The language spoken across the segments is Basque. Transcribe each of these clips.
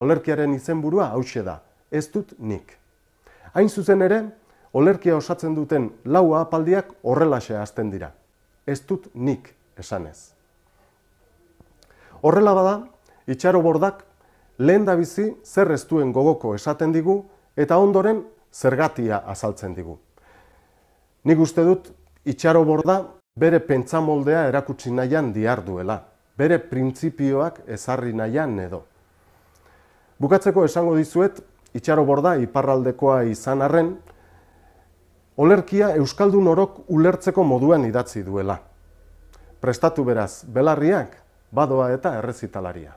Olerkiaren izenburua hauxe da, ez dut nik. Hain zuzen ere, olerkia osatzen duten lau ahapaldiak horrelaxe hasten dira. Ez dut nik esanez. Horrela bada, itxarobordak lehendabizi zer ez duen gogoko esaten digu eta ondoren zergatia azaltzen digu. Nik uste dut itxaroborda bere pentsamoldea erakutsi nahian diharduela, bere printzipioak ezarri nahian edo. Bukatzeko esango dizuet, itxaroborda iparraldekoa izan arren, olerkia euskaldun orok ulertzeko moduan idatzi duela. Prestatu beraz, belarriak, badoa eta errezitalaria.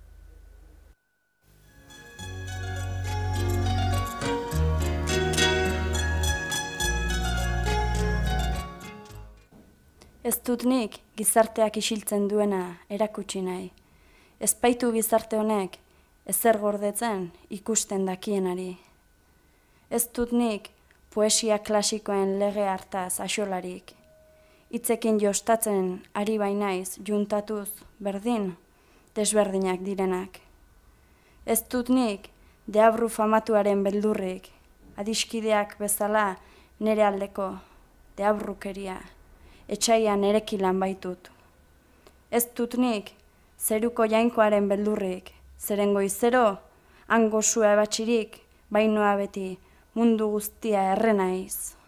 Ez dut nik gizarteak isiltzen duena erakutsi nahi. Ez baitu gizarte honek ezer gordetzen ikusten dakienari. Ez dut nik poesia klasikoen lege hartaz axolarik. Hitzekin jostatzen ari bainaiz juntatuz berdin, desberdinak direnak. Ez dut nik deabru famatuaren beldurrik, adiskideak bezala nere aldeko deabrukeria, etxaian erekilan baitut. Ez dut nik zeruko jainkoaren beldurrik, zeren goizero, hango sua ebatxirik, bainoa beti mundu guztia errenaiz.